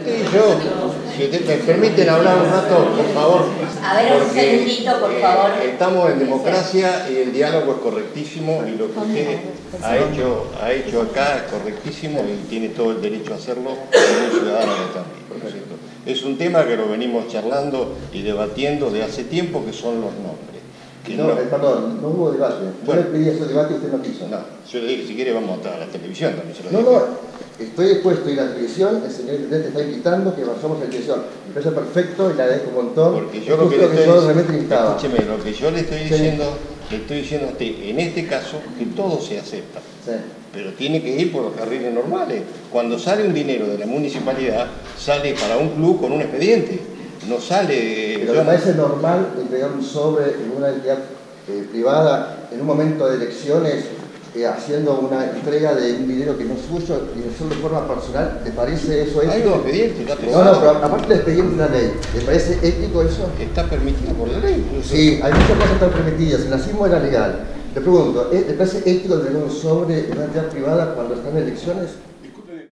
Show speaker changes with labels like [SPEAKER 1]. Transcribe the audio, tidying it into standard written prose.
[SPEAKER 1] Sí, si me permiten hablar un rato, por favor.
[SPEAKER 2] A ver, un segundito, por favor.
[SPEAKER 1] Estamos en democracia y el diálogo es correctísimo y lo que usted ha hecho acá es correctísimo y tiene todo el derecho a hacerlo como un ciudadano de también, ¿no es cierto? Es un tema que lo venimos charlando y debatiendo de hace tiempo, que son los nombres.
[SPEAKER 3] Perdón, no hubo debate. Yo le pedí ese debate y usted no quiso.
[SPEAKER 1] No, yo le dije, si quiere vamos a la televisión también, se lo
[SPEAKER 3] dije.
[SPEAKER 1] No,
[SPEAKER 3] estoy dispuesto a ir a la televisión, el señor intendente está invitando que vayamos a la televisión. Me parece perfecto y le agradezco un montón.
[SPEAKER 1] Porque yo lo que le estoy
[SPEAKER 3] diciendo,
[SPEAKER 1] escúcheme, lo que yo le estoy diciendo a usted, en este caso, que todo se acepta.
[SPEAKER 3] Sí.
[SPEAKER 1] Pero tiene que ir por los carriles normales. Cuando sale un dinero de la municipalidad, sale para un club con un expediente. No sale...
[SPEAKER 3] Pero me parece normal entregar un sobre en una entidad privada en un momento de elecciones haciendo una entrega de un dinero que no es suyo y hacerlo de forma personal. ¿Le parece eso ético?
[SPEAKER 1] Hay un expediente, está
[SPEAKER 3] pesado. No, pero aparte del expediente de una ley, ¿le parece ético eso?
[SPEAKER 1] Está permitido por la ley. Incluso.
[SPEAKER 3] Sí, hay muchas cosas que están permitidas. El nazismo era legal. Le pregunto, ¿le parece ético entregar un sobre en una entidad privada cuando están en elecciones?